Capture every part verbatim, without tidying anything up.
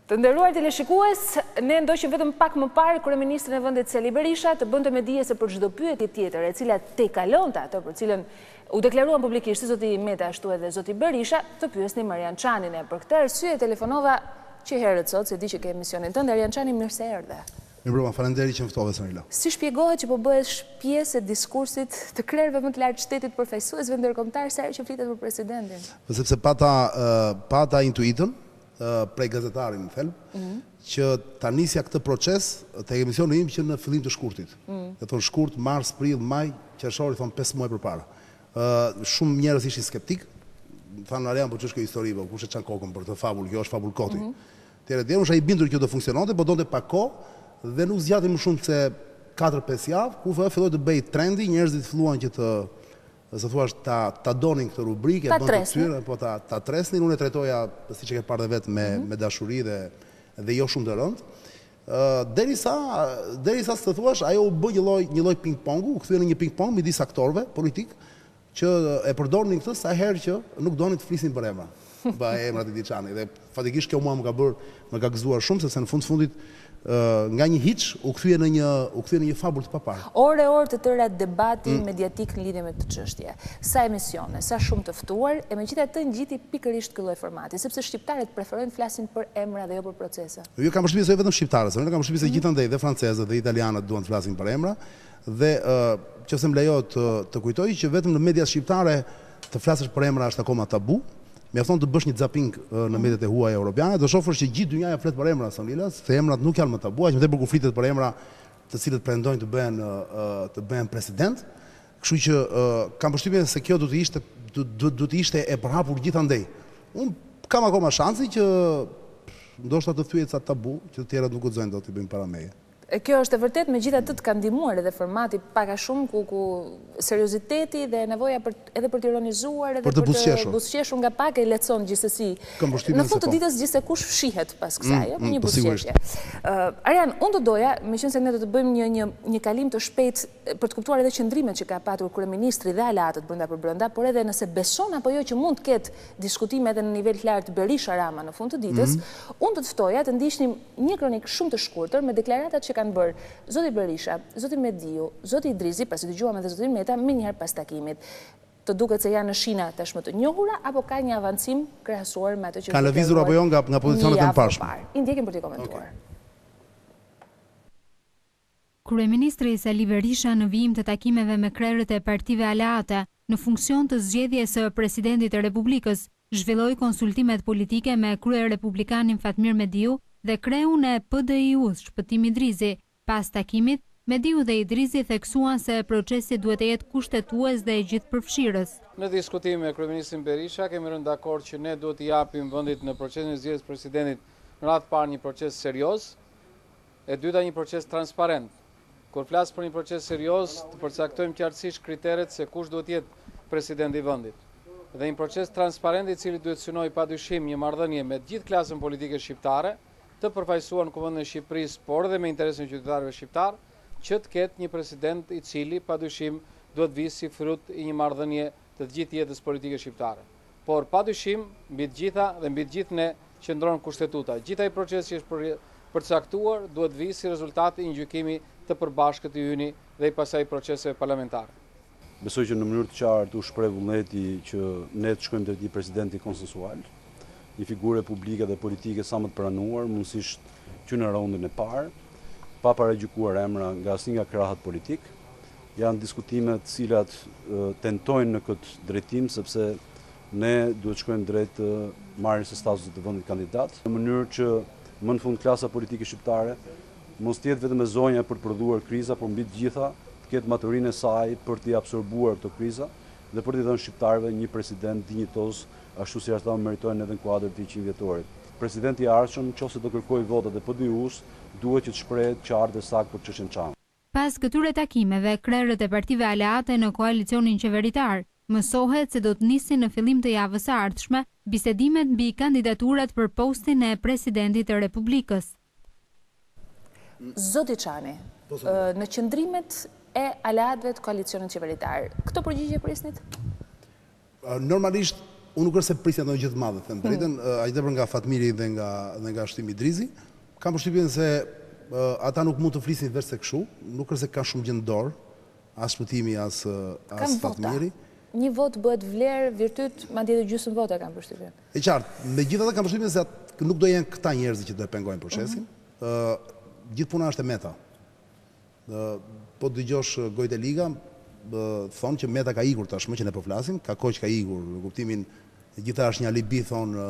Të nderuar teleshikues, ne ndoqim vetëm pak më parë kryeministrin e vendit Sali Berisha të bënte me dije se për çdo pyetje tjetër e cila te kalonte ato për cilën u deklaruan publikisht zoti Meta ashtu edhe zoti Berisha, të pyesnin Arjan Canin. Për këtë arsye telefonova që herët sot, se di që ke emisionin tënd. Arjan Cani, mirë se erdhe. Mirë, faleminderit që më ftove Sanila. Si shpjegohet që po bëhesh pjesë e diskursit të krerëve më të lartë shtetit përfaqësuesve ndërkombëtar sa herë që flitet për presidentin? Po sepse pata pata intuitën prej gazetarit në thelb, që ta nisja këtë proces te emisioni im që në fillim të shkurtit. Do thonë shkurt, mars, prill, maj, qershor, i thon pesë muaj përpara. Ë shumë njerëz ishin skeptik, thanë Arjan, po ç'është kjo histori, po kush e çan kokën për të fabul, kjo është fabul koti. Tërë dhe unë isha i bindur që do funksiononte, po donte pak kohë dhe nuk zgjati më shumë se katër pesë javë, ku filloi të bëj trendi, njerëzit filluan që të se thuash ta ta donin këtë rubrikë, ta bën të tyre, po ta ta tresnin, unë e trajtoja siç e ke parë vetë me me dashuri dhe dhe jo shumë të rëndë. Ë derisa derisa të thuash, ajo u bë një lloj një lloj ping-pongu, u kthye në një ping-pong midis aktorëve politik që e përdornin këtë sa herë që nuk donin të flisnin për emra. Pa emrat e Diçanit. Dhe fatikisht kjo mua më ka bërë, më ka gëzuar shumë sepse në fund fundit nga një hiç u kthye në një u kthye në një fabul të paparë. Orë e orë të tëra debati mediatik në lidhje me këtë çështje. Sa emisione, sa shumë të ftuar, e megjithatë ngjiti pikërisht ky lloj formati, sepse shqiptarët preferojnë flasin për emra dhe jo për procese. Jo, kam përshtypjen se vetëm shqiptarët, unë kam përshtypjen se gjithandaj dhe francezët dhe italianët duan të flasin për emra dhe nëse më lejohet të kujtoj që vetëm në mediat shqiptare të flasësh për emra është akoma tabu. Mjafton të bësh një zapping në mediat e huaja europiane, do shohësh që gjithë dynjaja flet për emra, Sanila, se emrat nuk janë më tabu, aq më tepër kur flitet për emra të cilët pretendojnë të bëhen të bëhen president. Kështu që kam përshtypjen se kjo do të ishte do të ishte e përhapur gjithandej. Unë kam akoma shansi që ndoshta të thyet sa tabu, që të tjerët nuk guxojnë dot të bëjnë para meje. Kjo është e vërtet, megjithatë të ka ndihmuar edhe formati pak a shumë ku ku serioziteti dhe nevoja për edhe për të ironizuar edhe për të buzëqeshur nga pak e lehtëson gjithsesi. Në fund të ditës gjithsekush fshihet pas kësaj, një buzëqeshje. Arjan, unë do doja, meqense ne do të bëjmë një një një kalim të shpejt për të kuptuar edhe qëndrimet që ka patur kryeministri dhe aleatët brenda për brenda, por edhe nëse beson apo jo që mund të ketë diskutime edhe në nivel të lartë Berisha Rama në fund të ditës, unë do të ftoja të ndiqnim një kronik shumë të shkurtër me deklaratat që kanë bërë zoti Berisha, zoti Mediu, zoti Idrizi, pasi dëgjuam edhe zotin Meta më njëherë pas takimit. Të duket se janë në shina tashmë të njohura apo ka një avancim krahasuar me ato që kanë lëvizur apo jo nga nga pozicionet e mëparshme? I ndjekim për të komentuar. Kryeministri Sali Berisha në vijim të takimeve me krerët e partive aleate në funksion të zgjedhjes së presidentit të Republikës, zhvilloi konsultimet politike me krye republikanin Fatmir Mediu dhe kreun e P D I-us Shpëtim Idrizi. Pas takimit, Mediu dhe Idrizi theksuan se procesi duhet të jetë kushtetues dhe gjithëpërfshirës. Në diskutim me kryeministrin Berisha kemi rënë dakord që ne duhet t'i japim vendit në procesin e zgjedhjes presidentit në radhë parë një proces serioz, e dyta një proces transparent. Kur flas për një proces serioz, të përcaktojmë qartësisht kriteret se kush duhet të jetë presidenti i vendit. Dhe një proces transparent i cili duhet synojë padyshim një marrëdhënie me të gjithë klasën politike shqiptare, të përfaqësuar në Kuvendin e Shqipërisë, por edhe me interesin e qytetarëve shqiptar, që të ketë një president i cili padyshim duhet vijë si frut i një marrëdhënie të gjithë jetës politike shqiptare. Por padyshim mbi të gjitha dhe mbi të gjithë ne qëndron kushtetuta. Gjithaj procesi që është përcaktuar duhet vijë si rezultat i një gjykimi të përbashkët i yni dhe i pasaj proceseve parlamentare. Besoj që në mënyrë të qartë u shpreh vullneti që ne të shkojmë te një presidenti konsensual, një figure publike dhe politike sa më të pranuar, mundësisht që në raundën e parë, pa paragjykuar emra nga asnjë nga krahët politik. Janë diskutime të cilat tentojnë në këtë drejtim, sepse ne duhet shkojmë drejt marrjes së statusit të vendit kandidat, në mënyrë që më në fund klasa politike shqiptare mos të jetë vetëm e zonja për të prodhuar kriza, por mbi të gjitha të ketë maturinë e saj për t'i absorbuar këto kriza dhe për t'i dhënë shqiptarëve një president dinjitoz, ashtu si ata meritojnë edhe në kuadër të njëqind vjetorit. Presidenti i ardhshëm, nëse do kërkojë votat e P D I-us, duhet që të shprehet qartë dhe saktë për çështjen Cani. Pas këtyre takimeve, krerët e partive aleate në koalicionin qeveritar mësohet se do të nisin në fillim të javës së ardhshme bisedimet mbi kandidaturat për postin e presidentit të Republikës. Zoti Cani, në qëndrimet e aleatëve të koalicionit qeveritar, këto përgjigje prisnit? Normalisht unë nuk është se prisja ndonjë gjë të madhe, them drejtën, aq tepër nga Fatmiri dhe nga dhe nga Shtimi Drizi, kam përshtypjen se ata nuk mund të flisin vetë se kështu, nuk është se kanë shumë gjë në dorë, as shpëtimi as as Fatmiri. Një vot bëhet vlerë, virtyt, madje edhe gjysmë vota kanë përshtypjen. E qartë, megjithatë kam përshtypjen se nuk do jenë këta njerëz që do e pengojnë procesin. Gjithë puna është e Meta. Po dëgjosh Gojtë e Liga, thonë që Meta ka ikur tashmë që ne po flasim, ka kohë që ka ikur, në kuptimin gjitha është një alibi, thonë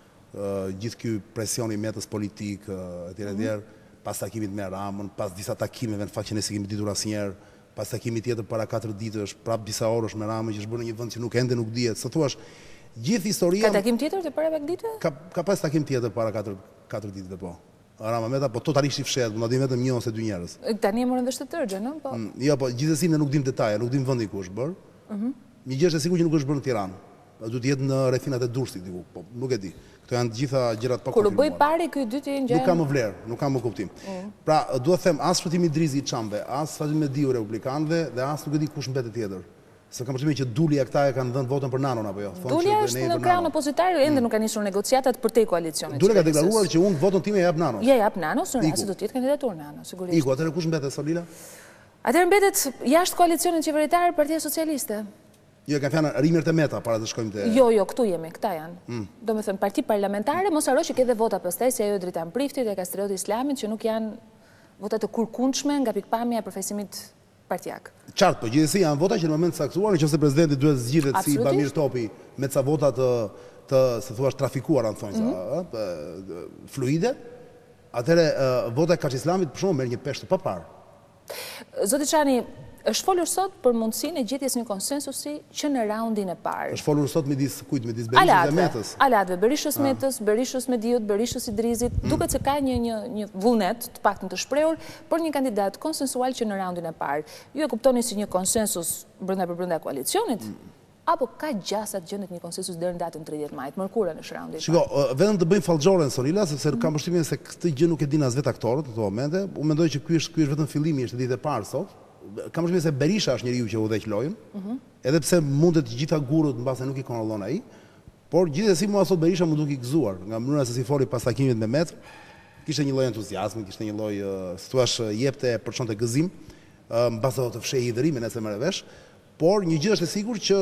gjithë ky presioni i Metës politik, etj etj, pas takimit me Ramën, pas disa takimeve në fakt që ne si kemi ditur asnjëherë, pas takimit tjetër para katër ditësh, prap disa orësh me Ramën që është bërë në një vend që nuk ende nuk dihet. Sa thuash, gjithë historia. Ka takim tjetër të para pak ditëve? Ka ka pas takim tjetër para katër katër ditëve po. Rama Meta po totalisht i fshehet, do na dimë vetëm një ose dy njerëz. Tani e morën vesh të tërgjë, no? Po. Jo, po gjithsesi ne nuk dim detaje, nuk dim vendi ku është bërë. Ëh. Një gjë është e sigurt që nuk është bërë në Tiranë. Duhet të jetë në rrethinat e Durrësit diku, po nuk e di. Këto janë të gjitha gjërat pa konfirmuar. Kur u bëj pari ky dyti gjë. Nuk ka më vlerë, nuk ka më kuptim. Pra, duhet të them as shpëtimi i Drizit Çambe, as Fatimi Mediu republikanëve dhe as nuk e di kush mbetet tjetër. Se kam përshtypjen që Dulja këta e kanë dhënë votën për Nanon apo jo? Dulja është në krahun opozitar, ende nuk kanë nisur negociatat për te koalicionit. Dulja ka deklaruar që unë votën time e jap Nanos. Ja jap Nanos, në rast se do të jetë kandidaturë Nanos, sigurisht. Iku, atëherë kush mbetet Solila? Atëherë mbetet jashtë koalicionit qeveritar Partia Socialiste. Jo, kanë fjalën rimërt e Meta para të shkojmë te. Jo, jo, këtu jemi, këta janë. Domethënë parti parlamentare, mos harro që ke dhe vota pastaj si ajo e Dritan Priftit e Kastrioti Islamit që nuk janë vota të kurkundshme nga pikpamja e përfaqësimit partijak. Qartë, po gjithsesi janë vota që në moment të caktuar, nëse presidenti duhet zgjidhet si Bamir Topi me ca vota të të se thua trafikuara, thonë sa, fluide, atëherë vota e Kaç Islamit për shkak merr një peshë të papar. Zoti Cani, është folur sot për mundësinë e gjetjes një konsensusi që në raundin e parë. Është folur sot midis kujt, midis Berishës dhe Metës. Alatëve, Berishës Metës, Berishës Mediut, Berishës Idrizit, duket se ka një një një vullnet, të paktën të shprehur, për një kandidat konsensual që në raundin e parë. Ju e kuptoni si një konsensus brenda për brenda koalicionit? Apo ka gjasa të gjendet një konsensus deri në datën tridhjetë maj, mërkurën është raundi. Shiko, vetëm të bëjmë fallxhoren Sonila, sepse kam përshtypjen se këtë gjë nuk e din as vetë aktorët në këto momente. Unë mendoj që ky është ky është vetëm fillimi, është ditë e parë sot. Kam përshtypjen se Berisha është njeriu që udhëheq lojën, edhe pse mundet të gjitha gurët mbase nuk i kontrollon ai, por gjithsesi mua sot Berisha më duke i gëzuar nga mënyra se si foli pas takimit me Met, kishte një lloj entuziazmi, kishte një lloj, si thua, jepte përçonte gëzim, mbase do të fshehë hidhërimin nëse merr vesh, por një gjë është e sigurt që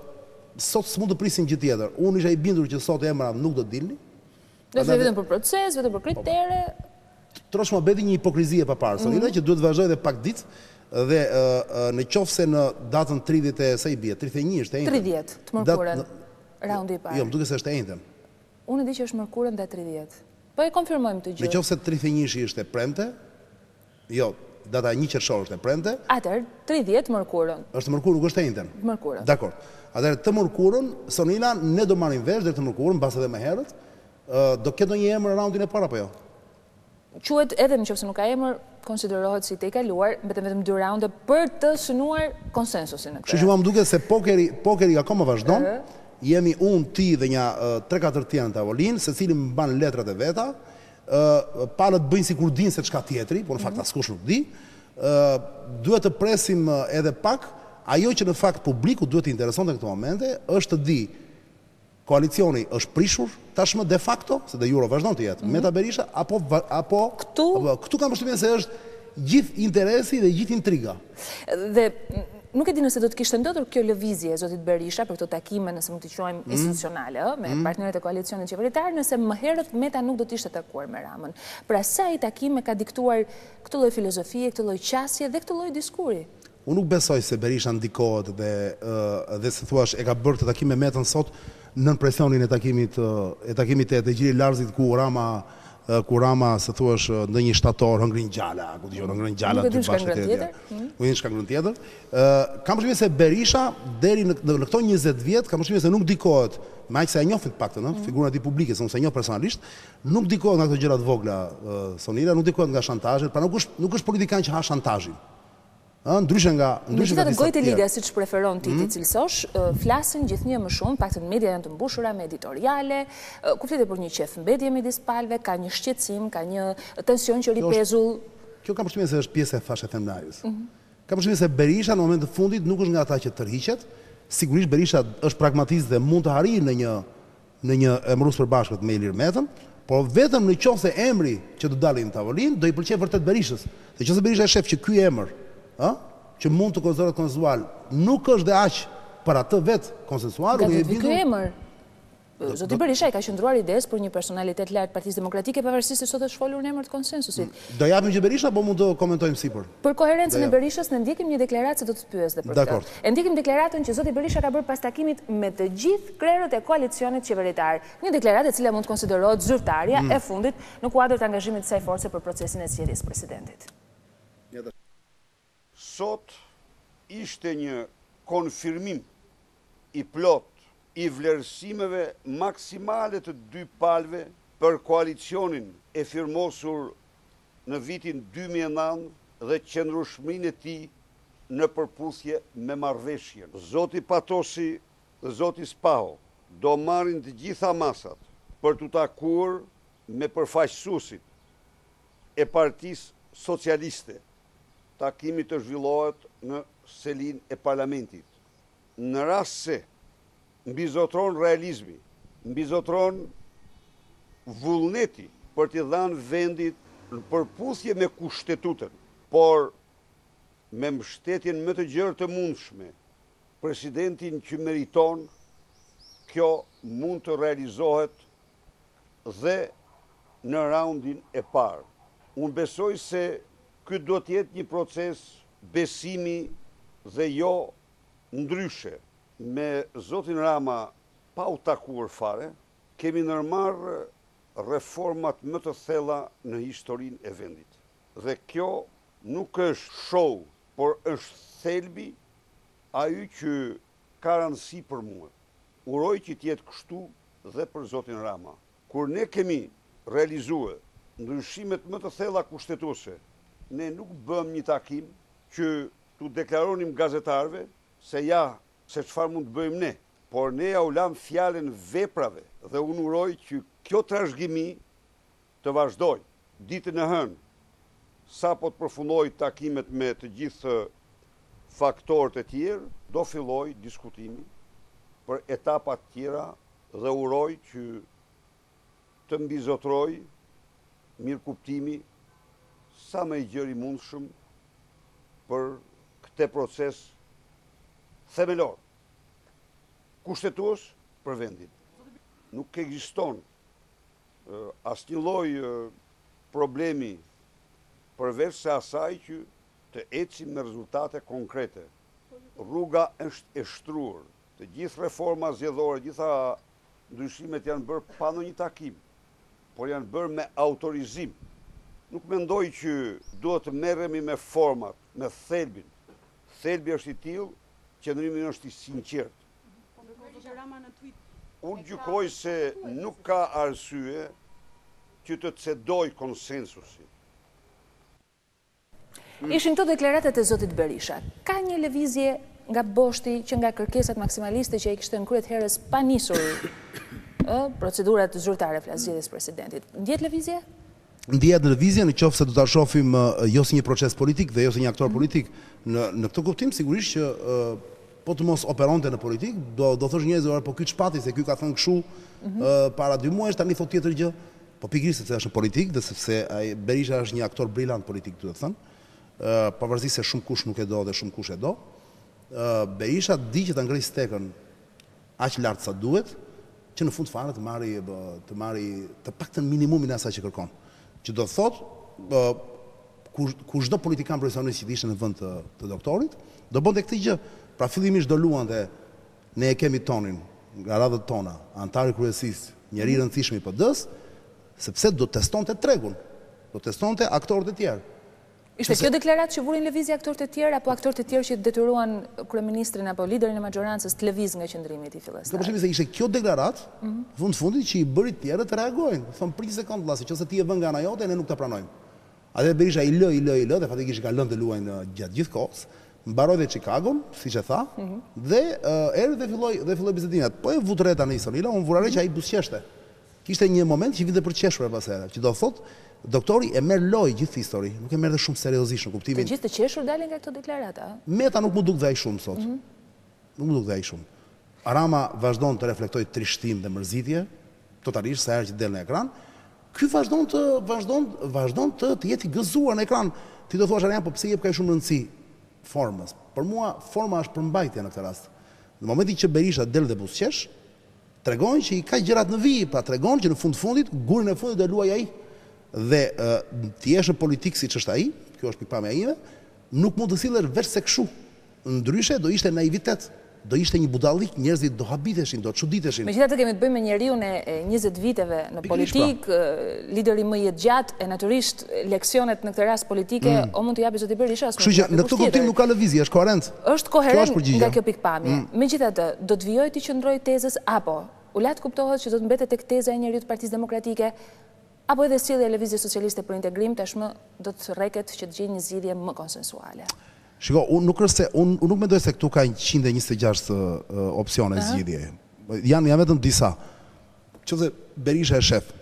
sot s'mund të prisim gjë tjetër. Unë isha i bindur që sot emra nuk do të dilni. Do të vetëm për proces, vetëm për kritere. Trosh më bëti një hipokrizi e paparë, Sonila, që duhet të vazhdojë edhe pak ditë. Dhe në qoftë se në datën tridhjetë e sa i bie, tridhjetë e një është e njëjtë. tridhjetë të mërkurën, raundi i parë. Jo, më duket se është e njëjtë. Unë e di që është mërkurën dhe tridhjetë. Po e konfirmojmë të gjë. Në qoftë se tridhjetë e një është e premte, jo, data një qershor është e premte. Atëherë tridhjetë mërkurën. Është mërkurë, nuk është e njëjtën. Mërkurën. Dakor. Atëherë të mërkurën, Sonila, ne do marrim vesh deri të mërkurën, mbas edhe më herët, do ketë ndonjë emër në raundin e parë apo jo? Quhet edhe nëse nuk ka emër, konsiderohet si te i kaluar, mbeten vetëm dy raunde për të synuar konsensusin në këtë. Kështu që më duket se pokeri, pokeri akoma vazhdon. Jemi unë, ti dhe një tre katër tjerë në tavolinë, secili mban letrat e veta, palët bëjnë sikur dinë se çka tjetri, por në fakt askush nuk di. Duhet të presim edhe pak, ajo që në fakt publiku duhet të interesonte në këto momente është të di koalicioni është prishur tashmë de facto, se de jure vazhdon të jetë, Meta Berisha, apo, apo këtu, apo, këtu kam përshtypjen se është gjithë interesi dhe gjithë intriga. Dhe nuk e di nëse do të kishte ndodhur kjo lëvizje, zotit Berisha, për këto takime, nëse mund t'i quajmë institucionale, me partnerët e koalicionit qeveritar, nëse më herët Meta nuk do të ishte takuar me Ramën. Pra sa i takime ka diktuar këtë lloj filozofie, këtë lloj qasje dhe këtë lloj diskuri? Unë nuk besoj se Berisha ndikohet dhe, dhe se thuash e ka bërë të takim me Metën sot nën presionin e takimit e takimit e Gjiri Larzit ku Rama ku Rama se thuash ndonjë shtator hëngrin gjala, ku dëgjon hëngrin gjala dy bashkë tjetër. Ku një shkak tjetër. Kam përshtypjen se Berisha deri në, në këto njëzet vjet kam përshtypjen se nuk dikohet, me aq se e njoh të paktën, ëh, figurën e tij publike, se unë e njoh personalisht, nuk dikohet nga këto gjëra të vogla Sonila, nuk dikohet nga shantazhet, pra nuk është nuk është politikan që ha shantazhin. Ndryshe nga ndryshe nga disa Gojtë e Liga, siç preferon ti ti cilësosh, flasin gjithnjë më shumë, paktën media janë të mbushura me editoriale, ku flitet për një qefmbetje midis palëve, ka një shqetësim, ka një tension që ripezull. Kjo kam përshtypjen se është pjesë e fashë themnajës. Kam përshtypjen se Berisha në moment të fundit nuk është nga ata që tërhiqet, sigurisht Berisha është pragmatist dhe mund të harrijë në një në një emërus përbashkët me Ilir Metën, por vetëm në qoftë se emri që do dalin në tavolinë do i pëlqej vërtet Berishës. Dhe qoftë se Berisha e shef që ky emër, ë, që mund të konsiderohet konsensual, nuk është dhe aq për atë vet konsensual, unë e di ky emër. Zoti Berisha i ka qëndruar ides për një personalitet lart Partisë Demokratike, pavarësisht se sot është folur në emër të konsensusit. Do japim që Berisha, apo mund të komentojmë sipër? Për koherencën e Berishës ne ndjekim një deklaratë se do të pyes dhe për këtë. E ndjekim deklaratën që zoti Berisha ka bërë pas takimit me të gjithë krerët e koalicionit qeveritar. Një deklaratë e cila mund të konsiderohet zyrtarja e fundit në kuadër të angazhimit të saj force për procesin e zgjedhjes presidentit. Sot ishte një konfirmim i plot i vlerësimeve maksimale të dy palëve për koalicionin e firmosur në vitin dy mijë e nëntë dhe qëndrueshmërinë e tij në përputhje me marrëveshjen. Zoti Patosi dhe zoti Spaho do marrin të gjitha masat për të takuar me përfaqësuesit e Partisë Socialiste. Takimi të zhvillohet në selinë e parlamentit. Në rast se mbizotron realizmi, mbizotron vullneti për t'i dhënë vendit në përputhje me kushtetutën, por me mbështetjen më të gjerë të mundshme, presidentin që meriton, kjo mund të realizohet dhe në raundin e parë. Unë besoj se ky do të jetë një proces besimi dhe jo ndryshe. Me zotin Rama pa u takuar fare, kemi ndërmarrë reformat më të thella në historinë e vendit. Dhe kjo nuk është show, por është thelbi ai që ka rëndësi për mua. Uroj që të jetë kështu dhe për zotin Rama. Kur ne kemi realizuar ndryshimet më të thella kushtetuese, ne nuk bëm një takim që t'u deklaronim gazetarëve se ja se çfarë mund të bëjmë ne, por ne ja u lam fjalën veprave dhe unë uroj që kjo trashëgimi të vazhdoj. Ditën e hënë, sapo të përfundoj takimet me të gjithë faktorët e tjerë, do filloj diskutimi për etapat tjera dhe uroj që të mbizotroj mirëkuptimi sa më i gjerë i mundshëm për këtë proces themelor, kushtetues për vendin. Nuk ekziston asnjë lloj problemi përveç se asaj që të ecim me rezultate konkrete. Rruga është e shtruar. Të gjithë reforma zgjedhore, gjitha ndryshimet janë bërë pa ndonjë takim, por janë bërë me autorizim. Nuk mendoj që duhet të merremi me format, me thelbin. Thelbi është i tillë, qëndrimi është i sinqert. Unë gjykoj se nuk ka arsye që të cedoj konsensusi. Ishin këto deklaratat e zotit Berisha. Ka një lëvizje nga boshti që nga kërkesat maksimaliste që i kishte në kryet herës pa nisur procedurat zyrtare flas zgjedhjes presidentit. Ndjet lëvizje? Ndjet lëvizje në qoftë se do ta shohim jo si një proces politik dhe jo si një aktor politik. Në në këtë kuptim sigurisht që po të mos operonte në politik, do do thosh njerëzve, po ky çpati se ky ka thënë kështu para dy muajsh, tani thot tjetër gjë. Po pikërisht sepse është në politik dhe sepse ai Berisha është një aktor brillant politik, do të thënë. Pavarësisht se shumë kush nuk e do dhe shumë kush e do. Berisha di që ta ngrej stekën aq lart sa duhet, që në fund fare të marri të marri të paktën minimumin e asaj që kërkon. Që do thotë kur çdo politikan profesionist që ishte në vend të, të doktorit, do bënte këtë gjë. Pra fillimisht do luante, ne e kemi tonin nga radhët tona, antari kryesisë, njëri i rëndësishëm i P D-s, sepse do testonte tregun, do testonte aktorët e tjerë. Ishte kjo deklaratë që vurin lëvizje aktorët e tjerë apo aktorët e tjerë që detyruan kryeministrin apo liderin e majorancës të lëviz nga qëndrimi i tij fillestar? Do të themi se ishte kjo deklaratë, fund fundit që i bëri të tjerë të reagojnë. Thon prit sekond vllasi, nëse ti e vën nga ana jote, ne nuk ta pranojmë. Atë Berisha i lë, i lë, i lë, dhe fatikisht ka lënë të luajnë gjatë gjithë kohës. Mbaroi dhe Chicagon, siç e tha, dhe erdhi dhe filloi dhe filloi bizetimet. Po e vutreta në Isonila, unë vura re që ai buzëqeshte. Kishte një moment që vinte për të qeshur pas here, që do thotë doktori e merr loj gjithë histori, nuk e merr dhe shumë seriozisht në kuptimin. Të gjithë të qeshur dalin nga këto deklarata. Meta nuk mu duk dhe ai shumë sot. nuk më duk dhe ai shumë. Arama vazhdon të reflektoj trishtim dhe mërzitje, totalisht sa herë që del në ekran. Ky vazhdon të vazhdon vazhdon të të jetë i gëzuar në ekran. Ti do thuash Arjan, po pse jep kaq shumë rëndësi formës? Për mua forma është përmbajtje në këtë rast. Në momentin që Berisha del dhe buzëqesh, tregon që i ka gjërat në vijë, pra tregon që në fund fundit gurin e fundit do luaj ai. Dhe ti jesh në politik siç është ai, kjo është pikpamja ime, nuk mund të sillesh veç se kështu. Ndryshe do ishte naivitet, do ishte një budallik, njerëzit do habiteshin, do çuditeshin. Megjithatë kemi të bëjmë me njeriun e njëzet viteve në politik, lideri më i gjatë, e natyrisht leksionet në këtë rast politike, o mund të japi zoti Berisha. Kështu që në këtë kuptim nuk ka lëvizje, është koherent. Është koherent nga kjo pikpamje. Megjithatë, do të vijojë të qëndrojë tezës apo u lat kuptohet që do të mbetet tek teza e njeriut të Partisë Demokratike, apo edhe sjellja e Lëvizjes Socialiste për Integrim tashmë do të rreket që të gjejë një zgjidhje më konsensuale. Shiko, unë nuk është se, unë nuk mendoj se këtu ka njëqind e njëzet e gjashtë opsione zgjidhje. Janë janë vetëm disa. Qoftë Berisha e shef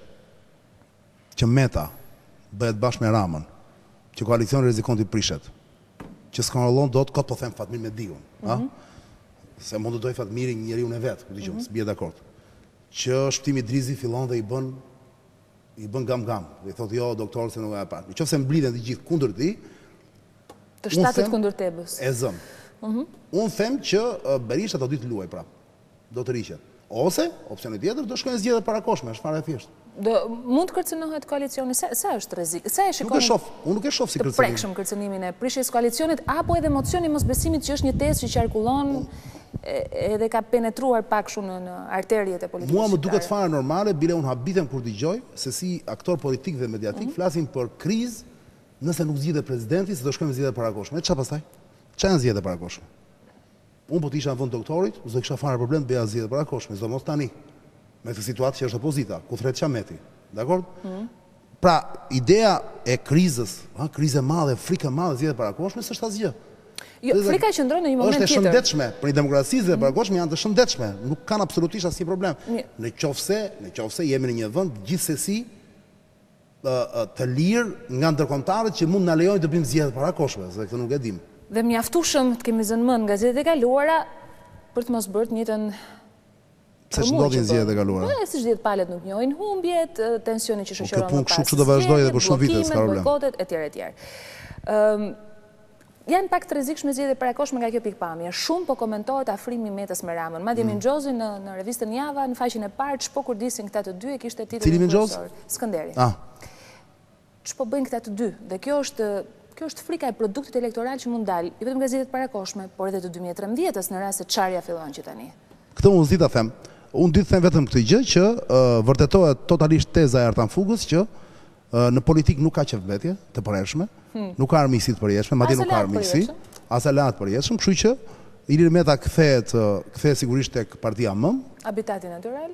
që Meta bëhet bashkë me Ramën, që koalicioni rrezikon të prishet, që skanallon dot kot po them Fatmir me Diun, ha? Se mund të doj Fatmiri njeriu në vet, ku dëgjoj, s'bie dakord. Që shpëtimi Drizi fillon dhe i bën i bën gam-gam. Dhe i thotë jo, doktor, se nuk e pa. Nëse mblidhen të gjithë kundër tij, të shtatët kundër Tebës. E zëm. Unë them që Berisha do ditë luaj prapë. Do të riqet. Ose, opsioni tjetër, do shkojnë zgjedhjet parakoshme, është fare e thjeshtë. Do mund të kërcënohet koalicioni, sa është rrezik? Sa e shikoni? Nuk e shoh, unë nuk e shoh si kërcënim. Të prekshëm kërcënimin e prishjes koalicionit apo edhe mocioni mosbesimit që është një tezë që qarkullon edhe ka penetruar pak shumë në arterjet e politikës. Mua më duket fare normale, bile unë habitem kur dëgjoj se si aktor politik dhe mediatik flasin për krizë nëse nuk zgjidhet presidenti, se do shkojmë zgjedhje parakoshme. Çfarë pastaj? Çfarë janë zgjedhje parakoshme? Unë po të isha në vend doktorit, s'do kisha fare problem bëja zgjedhje parakoshme, sidomos tani. Me këtë situatë që është opozita, ku thret Qameti. Dakord? Pra, ideja e krizës, ha, krizë e madhe, frikë e madhe zgjedhje parakoshme, s'është asgjë. Jo, frika qëndron në një moment tjetër. Është e shëndetshme, për një demokraci zgjedhje parakoshme janë të shëndetshme, nuk kanë absolutisht asnjë problem. Në qofse, në qofse jemi në një vend gjithsesi të lirë nga ndërkombëtarët që mund na lejojnë të bëjmë zgjedhje parakoshme, se këtë nuk e dim. Dhe mjaftueshëm të kemi zënë mend nga zgjedhjet e kaluara për të mos bërë të njëjtën. Se ç'ndodhin zgjedhjet e kaluara. Po, si zgjedhjet palët nuk njohin humbjet, tensioni që shoqëron më pas. Kështu do vazhdojë edhe për shumë vite, s'ka problem. Bojkotet etj etj. Ëm janë pak të rrezikshme zgjedhjet e parakoshme nga kjo pikpamje. Shumë po komentohet afrimi Metës me Ramën. Madje Mingjozi në në revistën Java në faqen e parë ç'po kurdisin këta të dy e kishte titullin profesor. Skënderi. Ah. Ç'po bëjnë këta të dy? Dhe kjo është Kjo është frika e produktit elektoral që mund dalë, jo vetëm nga zgjedhjet parakoshme, por edhe të dy mijë e trembëdhjetës në rast se çarja fillon që tani. Këtë unë s'di ta them. Unë di të them vetëm këtë gjë që vërtetohet totalisht teza e Artan Fugës që në politik nuk ka qevmbetje të përhershme, nuk ka armiqësi të përhershme, madje nuk ka armiqësi, as aleat të përhershëm, kështu që Ilir Meta kthehet kthehet sigurisht tek Partia M. Habitati natyral.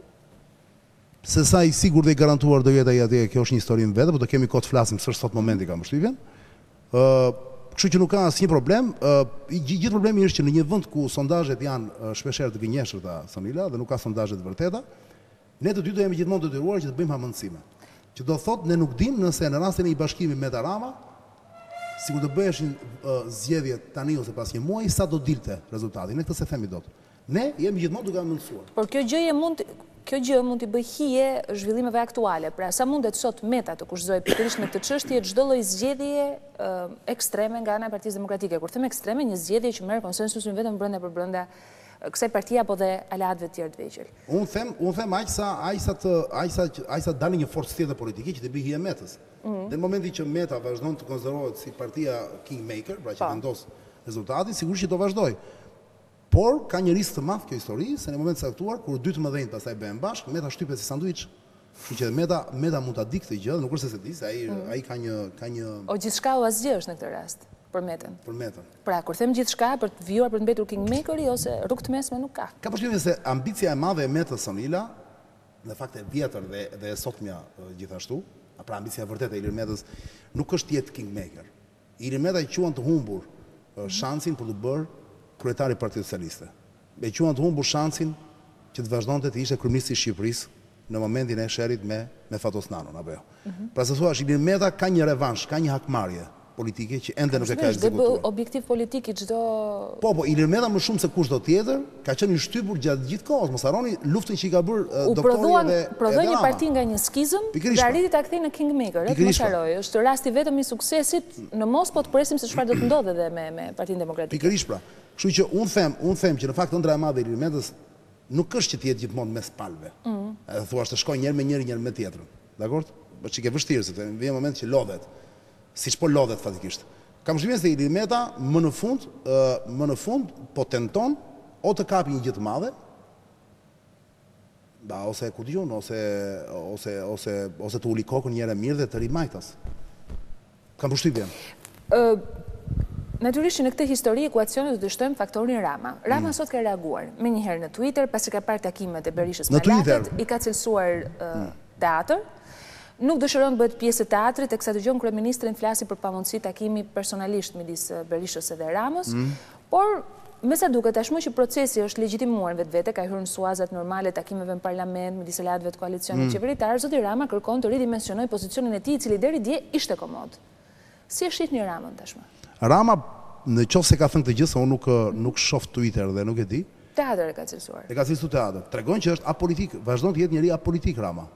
Se sa i sigurt dhe i garantuar do jetë ai atje, kjo është një histori në vetë, por do kemi kohë të flasim, s'është sot momenti kam përshtypjen. Kështu që nuk ka asnjë problem. Gjithë problemi është që në një vend ku sondazhet janë shpeshherë të gënjeshtra, Sonila, dhe nuk ka sondazhe të vërteta, ne të dy do jemi gjithmonë të detyruar që të bëjmë hamendësime. Që do thotë ne nuk dimë nëse në rastin e një bashkimi me Rama, sikur të bëheshin zgjedhjet tani ose pas një muaji, sa do dilte rezultati. Ne këtë se themi dot. Ne jemi gjithmonë duke menduar. Por kjo gjë mund Kjo gjë mund t'i bëj hije zhvillimeve aktuale. Pra, sa mundet sot Meta të kushtojë pikërisht me këtë çështje çdo lloj zgjedhje ekstreme nga ana e Partisë Demokratike. Kur them ekstreme, një zgjedhje që merr konsensusin vetëm brenda për brenda kësaj partie apo dhe aleatëve të tjerë të vegjël. Unë them, unë them aq sa aq sa të aq sa aq sa dalë një forcë tjetër politike që të bëjë hije Metës. Dhe në momentin që Meta vazhdon të konsiderohet si partia kingmaker, pra që vendos rezultatin, sigurisht që do vazhdoj. Por ka një risk të madh kjo histori, se në moment të caktuar kur dy të mëdhenj pastaj bëhen bashkë, Meta shtypet si sanduiç. Kështu që Meta Meta mund ta di këtë gjë, nuk është se di, se ai ai ka një ka një O gjithçka o asgjë është në këtë rast për Metën. Për Metën. Pra, kur them gjithçka për të vijuar për të mbetur kingmakeri ose rrugë të mesme nuk ka. Ka përshtypjen se ambicia e madhe e Metës Sonila, në fakt e vjetër dhe dhe e sotmja gjithashtu, pra ambicia e vërtetë e Ilir Metës nuk është të jetë kingmaker. Ilir Meta i quan të humbur shansin për të bërë kryetari i Partisë Socialiste. E quan të humbur shansin që të vazhdonte të ishte kryeministri i Shqipërisë në momentin e sherrit me me Fatos Nanon apo jo. Pra se thua, Ilir Meta ka një revansh, ka një hakmarrje politike që ende nuk e ka ekzekutuar. Dhe objektiv politik i çdo. Po, po, Ilir Meta më shumë se kushdo tjetër ka qenë i shtypur gjatë gjithë kohës. Mos harroni luftën që i ka bërë doktori edhe U prodhoi një parti nga një skizëm dhe arriti ta kthejë në kingmaker, e mos harroj. Është rasti vetëm i suksesit në mos, po të presim se çfarë do të ndodhe edhe me me Partinë Demokratike. Pikërisht pra. Kështu që unë them, unë them që në fakt ëndra e madhe e Ilir Metës nuk është që të jetë gjithmonë mes palëve. Edhe thua të shkojë njëherë me njëri, njëherë me tjetrën. Dakor? Po çike vështirë se të vjen moment që lodhet. Siç po lodhet fatikisht. Kam përshtypjen se Ilir Meta më në fund, më në fund po tenton o të kapi një gjë të madhe, ba ose ku diun, ose ose ose ose të uli kokën një herë mirë dhe të ri majtas. Kam përshtypjen. Ë Natyrisht në këtë histori ekuacione do të shtojmë faktorin Rama. Rama sot ka reaguar me një herë në Twitter, pasi ka parë takimet e Berishës me Latet, i ka cilësuar teatr. Nuk dëshiron të bëhet pjesë e teatrit, teksa dëgjon kryeministrin flasi për pamundësi takimi personalisht midis Berishës edhe Ramës, por me sa duket tashmë që procesi është legjitimuar vetvete, ka hyrë në suazat normale takimeve në parlament midis aleatëve të koalicionit qeveritar, zoti Rama kërkon të ridimensionojë pozicionin e tij, i cili deri dje ishte komod. Si e shihni Ramën tashmë? Rama, në qoftë se ka thënë këtë gjë, se unë nuk nuk shoh Twitter dhe nuk e di. Teatr e ka cilësuar. E ka cilësuar teatr. Tregon që është apolitik, vazhdon të jetë njëri apolitik Rama.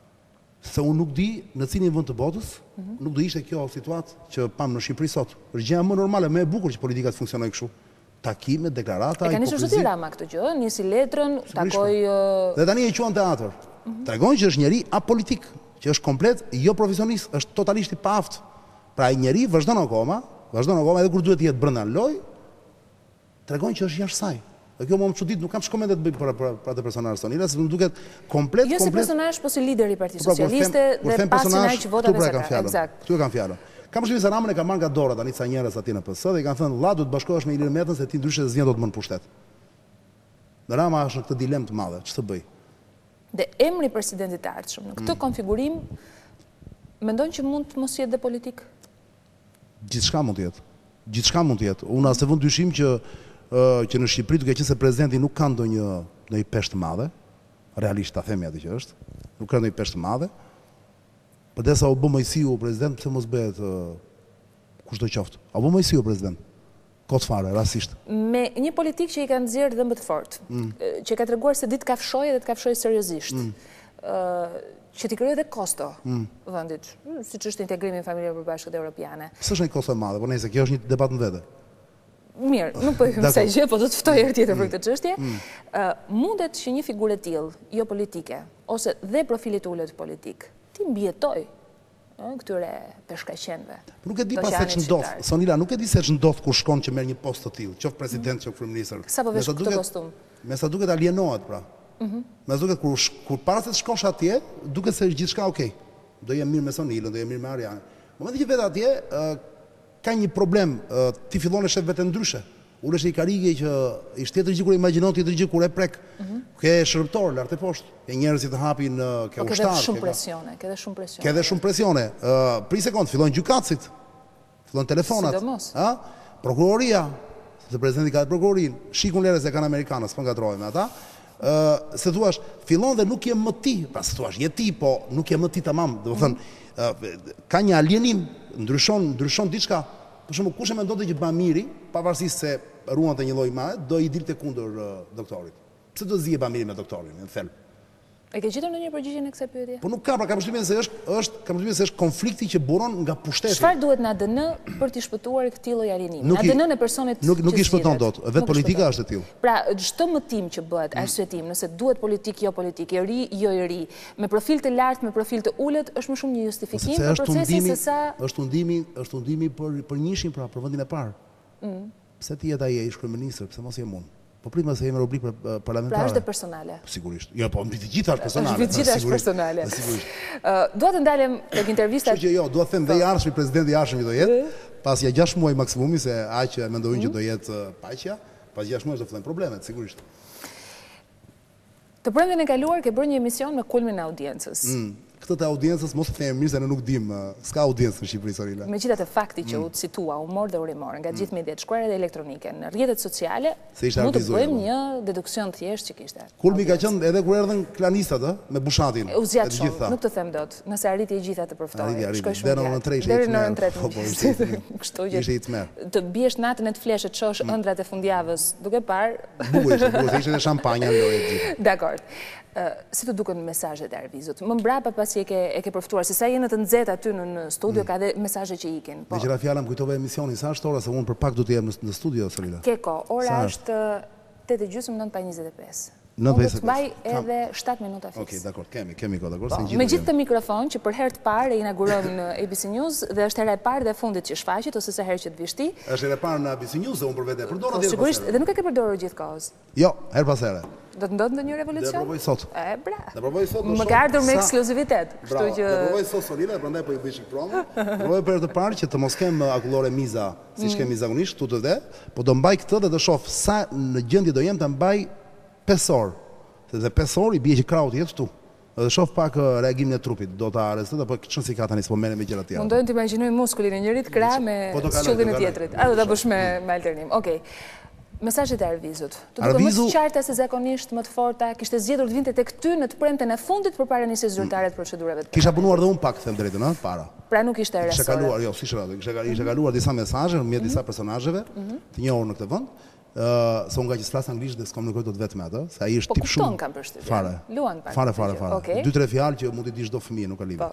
Se unë nuk di në cilin vend të botës, nuk do ishte kjo situatë që pam në Shqipëri sot. Është gjëja më normale, më e bukur që politika të funksionojë kështu. Takime, deklarata, hipokrizi. E ka nisur zoti Rama këtë gjë, nisi letrën, takoi Dhe tani e quan teatr. Tregon që është njëri apolitik, që është komplet jo profesionist, është totalisht i paaft. Pra ai njeri vazhdon akoma, vazhdon akoma edhe kur duhet të jetë brenda në lojë, tregon që është jashtë saj. Dhe kjo më më çudit, nuk kam shkomente të bëj për për atë personazh sonila, se më duket komplet jo komplet. Jo si personazh, po si lider i Partisë Socialiste dhe pasin ai që votave sa ka. Eksakt. Këtu e kam fjalën. Kam përshtypjen se Ramën e ka marrë nga dora tani ca njerëz aty në P S dhe i kanë thënë vlla duhet të bashkohesh me Ilir Metën se ti ndryshe s'vjen dot më në pushtet. Dhe Rama është në këtë dilemë të madhe, ç'të bëj? Dhe emri presidentit të ardhshëm në këtë konfigurim mendon që mund të mos jetë dhe politik? Gjithçka mund të jetë. Gjithçka mund të jetë. Unë as e vën dyshim që që në Shqipëri duke qenë se presidenti nuk ka ndonjë ndonjë peshë të madhe, realisht ta themi atë që është, nuk ka ndonjë peshë të madhe. Përdesa u bë Mojsiu president, pse mos bëhet kushdo qoftë. U bë Mojsiu president. Kot fare, rastisht. Me një politik që i ka nxjerrë dhëmbë të fortë, që ka treguar se ditë kafshoi dhe të kafshoi seriozisht. Që t'i krijojë dhe kosto vendit, siç është integrimi në familjen e përbashkët europiane. S'është një kosto e madhe, por nëse kjo është një debat në vete. Mirë, nuk po i them sa gjë, po do të ftoj herë tjetër për këtë çështje. Mundet që një figurë e tillë, jo politike, ose dhe profili të ulët politik, ti mbijetoj këtyre peshkaqenëve. Nuk e di pas se ç'ndodh. Sonila, nuk e di se ç'ndodh kur shkon që merr një post të tillë, qoftë president, qoftë kryeminist. Sa po vesh këtë kostum? Me sa duket alienohet pra. Me sa duket kur kur para se të shkosh atje, duket se është gjithçka okay. Do jem mirë me Sonilën, do jem mirë me Arjan. Momentin që vet atje, ka një problem, ti fillon e shef vetë ndryshe. Ulesh i karige që ishte tjetër gjë kur imagjinon tjetër gjë kur e prek. Ke shërbëtor lart e poshtë, ke njerëz që të hapin, ke ushtar. Ka shumë presione, ka edhe shumë presione. Ka edhe shumë presione. Për një sekond fillojnë gjykatësit. Fillojnë telefonat, ë? Prokuroria, se presidenti ka prokurorin, shikun lere se kanë amerikanës, s'po ngatrohem me ata. Ë, se thuash, fillon dhe nuk je më ti, pra se thuash, je ti, po nuk je më ti tamam, do të thënë, ka një alienim, ndryshon, ndryshon diçka. Për shembull, kush e mendonte që Bamiri, pavarësisht se ruante një lloj madhe, do i dilte kundër doktorit. Pse do zgjidhej Bamiri me doktorin, në thelb? E ke gjetur ndonjë përgjigje në këtë pyetje? Po nuk ka, pra kam përshtypjen se është është kam përshtypjen se është konflikti që buron nga pushteti. Çfarë duhet në A D N për të shpëtuar këtë lloj alienimi? A D N-n e personit nuk nuk i shpëton dot, vetë politika është e tillë. Pra, çdo mëtim që bëhet, arsyetim, nëse duhet politik jo politik, i ri jo i ri, me profil të lartë, me profil të ulët, është më shumë një justifikim për procesin se sa është undimi, është undimi për për njëshin pra, për vendin e parë. Pse ti jetë ai ish kryeminist, pse mos jem unë? Po pritë se jemi rubrik për parlamentare. Pra është dhe personale. Sigurisht. Jo, po mbi të gjitha është personale. Mbi të gjitha është personale. Dua të ndalem tek intervista. Që jo, dua të them dhe i ardhshëm presidenti i ardhshëm do jetë, pas ja gjashtë muaj maksimumi se aq mendojnë që do jetë paqja, pas gjashtë muaj do fillojnë problemet, sigurisht. Të premten e kaluar ke bërë një emision me kulmin e audiencës. këtë të audiencës, mos të themi mirë se ne nuk dim, s'ka audiencë në Shqipëri, Sorila. Megjithatë fakti që u citua, u mor dhe u rimor nga gjithë mediat shkruare dhe elektronike në rrjetet sociale, mund të bëjmë një deduksion thjesht që kishte. Kulmi ka qenë edhe kur erdhën klanistat, me Bushatin. U zgjat shumë, nuk të them dot, nëse arriti e gjitha të përftoj. Deri në orën tre Deri në orën tre. Kështu që të biesh natën e të fleshë të shosh ëndrat e fundjavës, duke parë. Bukur ishte, bukur ishte shampanja lojë gjithë. Dakor. Si të duken mesazhet e Arvizut? Më mbrapa pasi e ke e ke përftuar, se sa jeni të nxehtë aty në studio ka edhe mesazhe që ikin. Po. Me qira fjala më kujtova emisionin sa është ora se unë për pak do të jem në studio, Sorila. Ke kohë, ora është tetë e gjysmë nënta e njëzet e pesë. Unë do të mbaj edhe shtatë minuta fiks. Okej, dakor, kemi, kemi kohë, dakor, se gjithë. Me gjithë të mikrofon që për herë të parë e inauguron në A B C News dhe është hera e parë dhe fundit që shfaqet ose sa herë që të vish ti. Është hera e parë në A B C News, unë për vetë e përdor atje. Sigurisht, dhe nuk e ke përdorur gjithkohës. Jo, her pas here. Do të ndodhë ndonjë revolucion? Do provoj sot. E bra. Do provoj sot. Më ka ardhur me ekskluzivitet, kështu që do provoj sot Solina, prandaj po i bëj çik promo. Provoj për të parë që të mos kem akullore miza, siç kemi zakonisht këtu të dhe, po do mbaj këtë dhe do shoh sa në gjendje do jem ta mbaj pesë orë. Sepse pesë orë i bie që krau të jetë këtu. Dhe shoh pak reagimin e trupit, do ta arrestoj apo çon si ka tani s'po merrem me gjëra të tjera. Mundojmë të imagjinoj muskulin e njërit krah me shkollën e tjetrit. A do ta bësh me me alternim. Okej. Mesazhet e Arvizut. Të duket më të qarta se zakonisht, më të forta, kishte zgjedhur të vinte tek ty në të premten e fundit përpara nisjes zyrtare të procedurave të. Kisha punuar dhe unë pak, them drejtën, ëh, para. Pra nuk ishte rreth. Kisha kaluar, jo, si shërat, kisha kisha kaluar disa mesazhe me disa personazheve të njohur në këtë vend. Uh, se unë nga që s'flas anglisht dhe s'komunikoj dot vetëm atë, se ai është tip shumë. Po kupton kam përshtypjen. Fare. Luan pak. Fare, fare, fare. Dy tre fjalë që mund t'i di çdo fëmijë, nuk ka lidhje.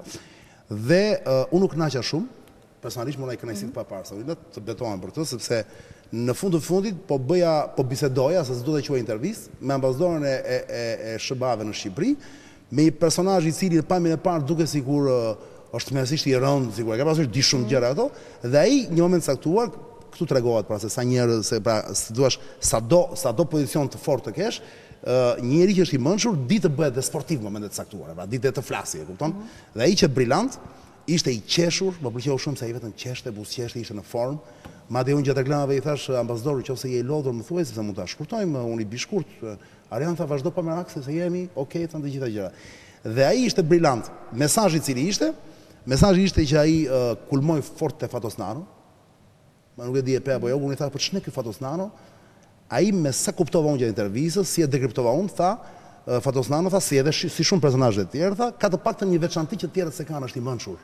Dhe uh, unë nuk kënaqa shumë, personalisht më na kënaqësi të papar, sa vetë të betohem për këtë, sepse në fund të fundit po bëja, po bisedoja, se s'do të quaj intervistë, me ambasadorën e e e, e S B A-ve në Shqipëri, me një personazh i cili në pamjen e parë duket sikur uh, është mesisht i rënd, sikur ka pasur di shumë gjëra ato, dhe ai një moment caktuar këtu tregohet pra se sa njerëz se pra si thua sado sado pozicion të fortë të kesh, uh, një njeri që është i mençur di të bëhet dhe sportiv në momente të caktuara, pra di të të flasë, e kupton? Mm -hmm. Dhe ai që brillant ishte i qeshur, më pëlqeu shumë se ai vetëm qeshte, buzëqeshte, ishte në formë. Madje unë gjatë reklamave i thash ambasadorit nëse je i lodhur më thuaj sepse mund ta shkurtojmë, unë i bi shkurt. Arjan tha vazhdo pa merak se jemi, okay, thënë të gjitha gjëra. Dhe ai ishte brillant. Mesazhi i cili ishte, mesazhi ishte që ai uh, kulmoi fort te Fatosnano. Ma nuk e di e pe apo jo, unë i tha, po ç'ne ky Fatosnano? Ai me sa kuptova unë gjatë intervistës, si e dekriptova unë, tha, uh, Fatosnano tha si edhe si shumë personazhe të tjerë, tha, ka të paktën një veçanti që të tjerët se kanë, është i mençur.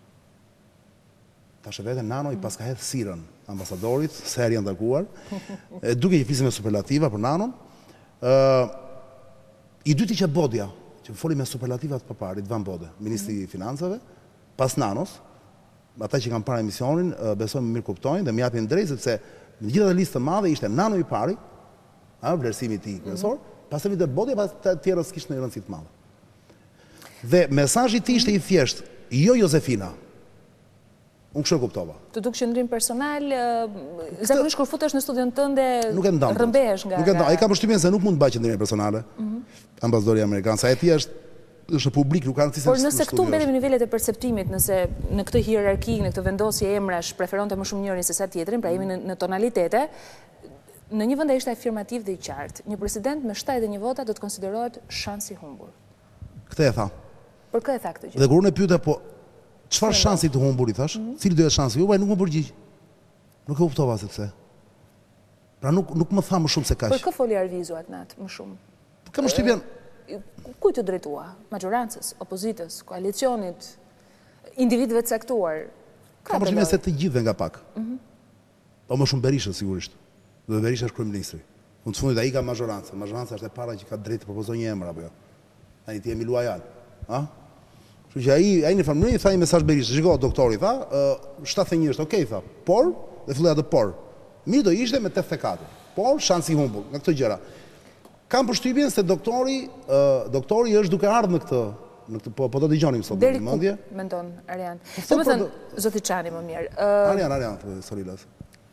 Tash vetë Nano i paska hedh sirën ambasadorit, se herë janë takuar. E duke që flisim me superlativa për Nanon. Ë I dyti që Bodja, që foli me superlativat përpara, Van Bode, ministri i financave, pas Nanos, ata që kanë parë emisionin, besoj më mirë kuptojnë dhe më japin drejt sepse në gjithë atë listë të madhe ishte Nano i pari, a vlerësimi i tij kryesor, pastaj vite Bodja, pas të tjerë s'kishte ndonjë rëndësi të madhe. Dhe mesazhi i tij ishte i thjeshtë, jo Josefina. Unë kështu e kuptova. Të duk qëndrim personal, zakonisht kur futesh në studion tënde, rrëmbehesh nga... Nuk e ndan, ai ka përshtypjen se nuk mund të bëjë qëndrime personale. Ambasadori amerikan, sa e tij është është publik, nuk ka rëndësi se. Por nëse këtu mbetemi nivelet e perceptimit, nëse në këtë hierarki, në këtë vendosje emrash preferonte më shumë njërin se sa tjetrin, pra jemi në, në tonalitete, në një vend ishte afirmativ dhe i qartë. Një president me shtatëdhjetë e një vota do të konsiderohet shans i humbur. Këtë e tha. Për kë e tha këtë gjë? Dhe kur unë e pyeta po çfarë shansi të humbur i thash? Cili do jetë shansi? Uaj nuk më përgjigj. Nuk e kuptova sepse. Pra nuk nuk më tha më shumë se kaq. Për kë foli Arvizu atë natë më shumë? Kam shtypjen. Kujt të drejtua? Majorancës, opozitës, koalicionit, individëve të caktuar? Kam shtypjen se të gjithëve nga pak. Po më shumë Berisha sigurisht. Dhe Berisha është kryeministri. Në të fundit ai ka majorancë. Majoranca është e para që ka drejt të propozojë një emër apo jo. Tani ti jemi luajal. Ha? Kështu që ai ai në familje i tha një mesazh Berisha. Shiko, doktori tha, shtatëdhjetë e një është okay tha. Por, dhe filloi atë por. Mirë do ishte me tetëdhjetë e katër. Por shansi i humbur nga këto gjëra. Kam përshtypjen se doktori, doktori është duke ardhur në këtë, në këtë po po do dëgjonim sot në mendje. Deri ku mendon Arjan? Domethënë zoti Cani më mirë. Arjan, Arjan, Sorilas.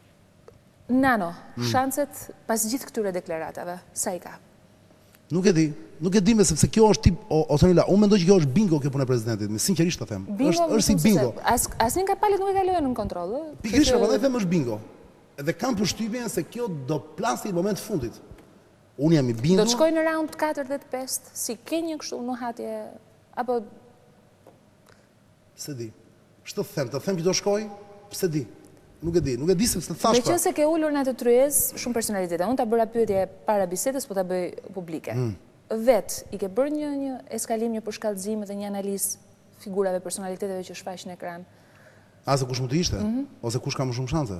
Nano, shanset pas gjithë këtyre deklaratave, sa i ka? Nuk e di, nuk e di me sepse kjo është tip o Sorila, unë mendoj që kjo është bingo kjo punë e presidentit, me sinqerisht të them. Është është si bingo. As asnjë nga palët nuk e kalojnë në kontroll, ëh. Pikërisht, prandaj them është bingo. Edhe kam përshtypjen se kjo do plasi në moment të fundit. Unë jam i bindur. Do të shkojë në round katër dhe pesë, si ke një kështu nuhatje apo Se di. Ç'të them, të them që do shkoj? Se di. Nuk e di, nuk e di se të thash. Meqense ke ulur në atë tryez shumë personalitete. Unë ta bëra pyetje para bisedës, po ta bëj publike. Vet i ke bërë një një eskalim, një përshkallëzim dhe një analizë figurave, personaliteteve që shfaqin në ekran? A se kush mund të ishte? Ose kush ka më shumë shanse?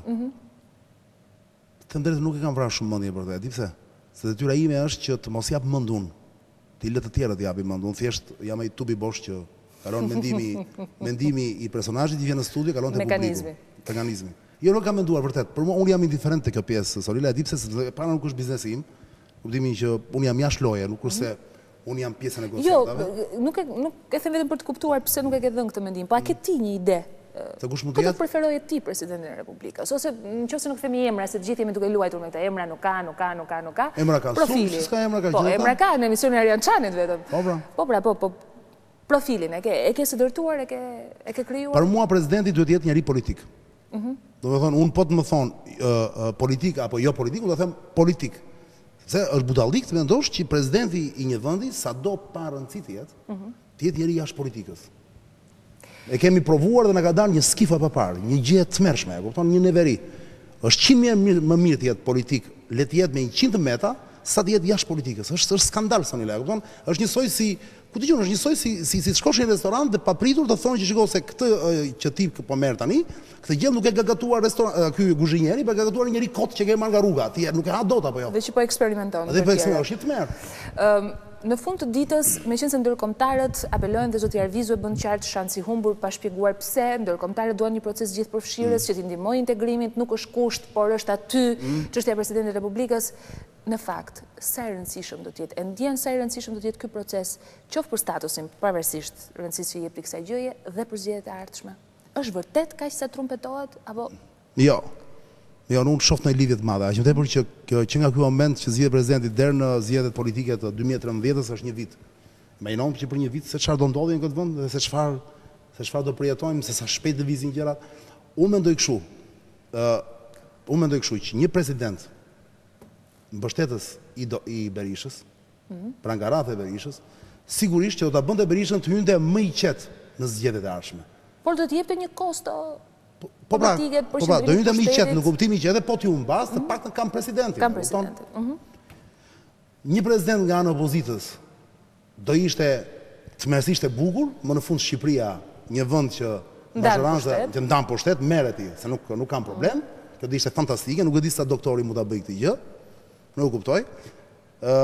Të drejtë nuk e kam vrarë shumë mendje për të, di pse? Se detyra ime është që të mos jap mend unë. Ti le të tjerët japi mend unë, thjesht jam ai tubi bosh që kalon mendimi, mendimi i personazhit, i vjen në studio, kalon te publiku. Mekanizmi. Jo, nuk kam menduar vërtet. Për mua unë jam indiferent te kjo pjesë, Solila, e di pse se para nuk është biznesi im. Kuptimin që unë jam jashtë loje, nuk është se unë jam pjesë e negociatave. Jo, nuk e nuk e them vetëm për të kuptuar pse nuk e ke dhënë këtë mendim, po a ke ti një ide? Se kush mund të jetë? Po të preferoje ti presidentin e Republikës, ose nëse nuk themi emra, se të gjithë jemi duke luajtur me këtë emra, nuk ka, nuk ka, nuk ka, nuk ka. Emra ka, profili. S'ka emra ka. Po, emra ka në emisionin e Arjan Çanit vetëm. Po pra. Po pra, po, po. Profilin e ke, e ke së dërtuar, e ke e ke krijuar? Për mua presidenti duhet të jetë njëri politik. Mhm. Do të thonë, unë po të më thonë politik apo jo politik, unë do të them politik. Se është budallik të mendosh që presidenti i një vendi sado pa rëndësi të jetë, të jetë njëri jashtë politikës. E kemi provuar dhe na ka dalë një skifa pa parë, një gjë e tmerrshme, e kupton, një neveri. Është qind mijë më mirë të jetë politik, le të jetë me njëqind metra, sa të jetë jashtë politikës. Është është skandal sonë, e kupton? Është njësoj si, ku dëgjon, është njësoj si si si të shkosh në restorant dhe papritur të thonë që shikoj se këtë që ti po merr tani, këtë gjë nuk e ka gatuar restorant, ky kuzhinieri, por ka gatuar njëri kot që ke marrë nga rruga, ti nuk e ha dot apo jo. Dhe që po eksperimenton. Dhe po eksperimenton, është i tmerr. Ëm Në fund të ditës, meqense ndërkombëtarët apelojnë dhe zoti Arvizu e bën qartë shansi humbur pa shpjeguar pse, ndërkombëtarët duan një proces gjithëpërfshirës që t'i ndihmojë integrimit, nuk është kusht, por është aty çështja e presidentit të Republikës. Në fakt, sa e rëndësishëm do të jetë, e ndjen sa e rëndësishëm do të jetë ky proces, qoftë për statusin, pavarësisht rëndësisë që jep kësaj gjëje dhe për zgjedhjet e ardhshme. Është vërtet kaq sa trumpetohet apo? Jo. Jo, nuk shoh në lidhje të madhe. Aq më tepër që që nga ky moment që zgjedhjet presidenti deri në zgjedhjet politike të dy mijë e trembëdhjetës është një vit. Imagjinojmë që për një vit se çfarë do ndodhi në këtë vend dhe se çfarë se çfarë do përjetojmë, se sa shpejt lëvizin gjërat. Unë mendoj kështu. Ë, unë mendoj kështu që një president mbështetës i do, i Berishës, pra nga radhë e Berishës, sigurisht që do ta bënte Berishën të hynte më i qetë në zgjedhjet e ardhshme. Por do të jepte një kosto. Po pra, po pra, do hynte më i qetë në kuptimin që edhe po t'ju mbas, të paktën kam presidentin. Kam presidentin. Një president nga ana e opozitës do ishte tmerrsisht e bukur, më në fund Shqipëria, një vend që mazhoranca që ndan pushtet, merret ti, se nuk nuk kam problem. Kjo do ishte fantastike, nuk e di sa doktori mund ta bëj këtë gjë. Nuk e kuptoj. Ë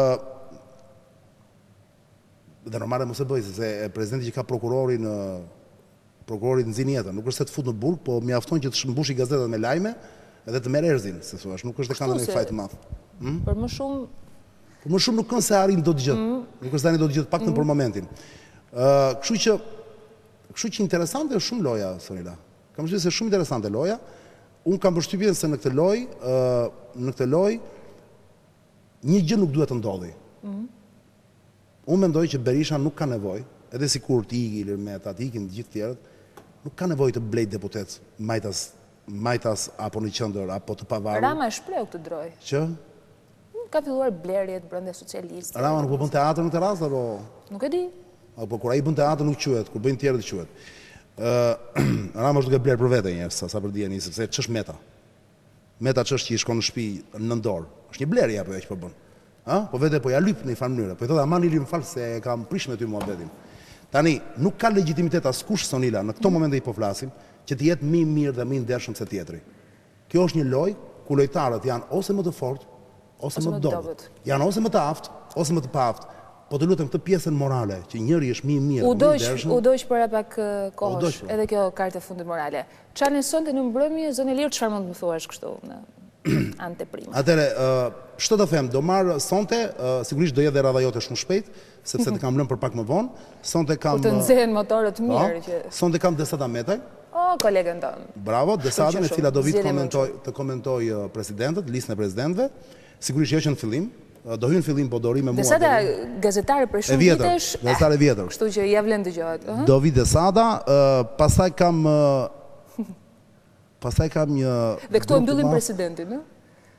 Dhe normale mos e bëj, se presidenti që ka prokurorin prokurorit nxin jetën, nuk është se të fut në burg, po mjafton që të shmbushi gazetat me lajme edhe të merr erzin, se thua, nuk është të kanë ndonjë faj të madh. Për më shumë Për më shumë nuk kanë se arrin dot gjë. Nuk është tani dot gjë paktën për momentin. Ë, kështu që kështu që interesante është shumë loja, Sonila. Kam thënë se shumë interesante loja. Un kam përshtypjen se në këtë lojë, ë në këtë lojë një gjë nuk duhet të ndodhi. Unë mendoj që Berisha nuk ka nevojë, edhe sikur të ikë Ilir Meta, të ikin të gjithë tjerët, nuk ka nevojë të blej deputet, majtas, majtas apo në qendër apo të pavarur. Rama e shpreh këtë droj. Që ka filluar blerjet brenda socialistëve. Rama nuk po bën teatr në këtë rast apo? Nuk e di. Apo kur ai bën teatr nuk quhet, kur bëjnë tjerët quhet. Ë Rama është duke bler për vete njerëz, sa sa për dijeni, sepse ç'është Meta. Meta ç'është që i shkon në shtëpi në dorë. Është një blerje apo ajo që po bën. Ha? Po vete po ja lyp në një farë mënyrë. Po i thotë aman Ili më fal se kam prish me ty muhabetin. Tani nuk ka legjitimitet askush Sonila në këtë moment që po flasim, që të jetë më i mirë dhe më i ndershëm se tjetri. Kjo është një lojë ku lojtarët janë ose më të fortë ose më të dobët. Janë ose më të aftë ose më të paftë. Po të lutem këtë pjesën morale, që njëri është më i mirë, më i ndershëm. U dojsh para pak kohësh, edhe kjo kartë e fundit morale. Çfarë sonte në mbrëmje, zonë lirë, çfarë mund të më thuash kështu në anteprima? Atëre, ç'do të them, do marr sonte, sigurisht do jetë dhe radha jote shumë shpejt, sepse të kam lënë për pak më vonë. Sonte kam Kur të nxehen motorët mirë që. Sonte kam Desada Metaj. Oh, kolegën tonë. Bravo, Desadën, e cila do vi të komentoj të komentoj presidentët, listën e presidentëve. Sigurisht jo që në fillim, do hynë fillim po do ri me mua. Desada gazetare për shumë vitesh. Gazetare vjetër. Kështu që ja vlen dëgjohet. Do vi Desada, pastaj kam pastaj kam një Dhe këtu e mbyllim presidentin, ë?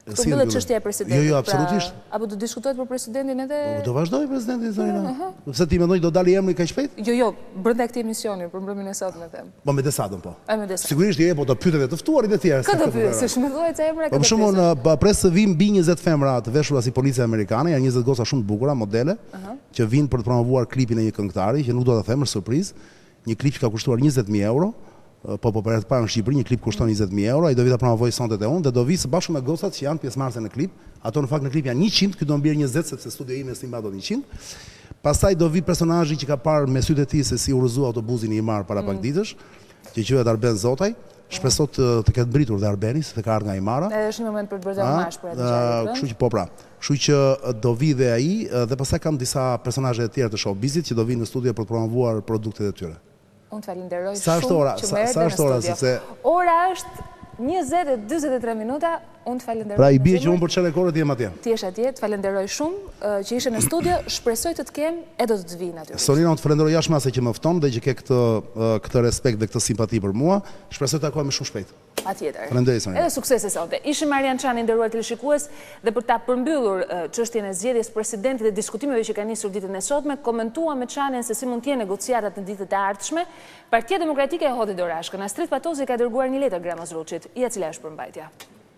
Këtu mbyllet çështja e presidentit. Jo, jo, absolutisht. Apo do diskutohet për presidentin edhe? Do vazhdoj presidentin Zarina. Pse ti mendoj do dalë emri kaq shpejt? Jo, jo, brenda këtij emisioni për mbrëmjen e sotme them. Po me Desadën po. E me Desadën. Sigurisht je, po do pyetet të ftuarit e tjerë. Këtë do pyet, se më thuaj ca emra këtë. Po për shembull, pres të vinë mbi njëzet femra të veshura si policia amerikane, janë njëzet goca shumë të bukura, modele, që vinë për të promovuar klipin e një këngëtari, që nuk do ta them, është surprizë. Një klip që ka kushtuar njëzet mijë euro. Po po për e të parë në Shqipëri, një klip kushton njëzet mijë euro, ai do vi ta promovoj sontet e unë, dhe do vi së bashku me gocat që janë pjesëmarrëse në klip. Ato në fakt në klip janë njëqind, ky do mbierë njëzet sepse studio ime s'i mbadon njëqind. Pastaj do vi personazhi që ka parë me sytë e tij se si urrëzua autobusin i marr para pak ditësh, që quhet Arben Zotaj. Shpresoj të, të ketë mbritur dhe Arbeni, se të ka ardhur nga i marra. Është një moment për të bërë homash për atë gjë. Kështu që po pra. Kështu që do vi dhe ai dhe pastaj kam disa personazhe të tjerë të showbizit që do vinë në studio për të promovuar produktet e tyre. Unë të falenderoj shumë që merrete në studio. Ora është njëzet e dyzet e tre minuta. Unë të falenderoj. Pra i bie që unë për çelë korrë ti jam atje. Ti je atje, të falenderoj shumë që ishe në studio. Shpresoj të të kem e do të të vi natyrisht. Sonina, unë të falenderoj jashtëmase që më fton dhe që ke këtë këtë respekt dhe këtë simpati për mua. Shpresoj të takohemi shumë shpejt. Patjetër. Faleminderit Sonina. Edhe suksese sonte. Ishim Arjan Cani, nderuar teleshikues, dhe për ta përmbyllur çështjen e zgjedhjes presidentit dhe diskutimeve që kanë nisur ditën e sotme, komentuam me Çanin se si mund të jenë negociatat në ditët e ardhshme. Partia Demokratike e hodhi dorashkën. Astrid Patozi ka dërguar një letër Gramos Ruçit, i cila është përmbajtja.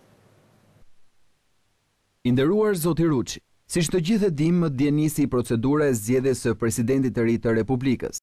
I nderuar zoti Ruçi, siç të gjithë e dimë, dje nisi procedura e zgjedhjes së presidentit të ri të Republikës.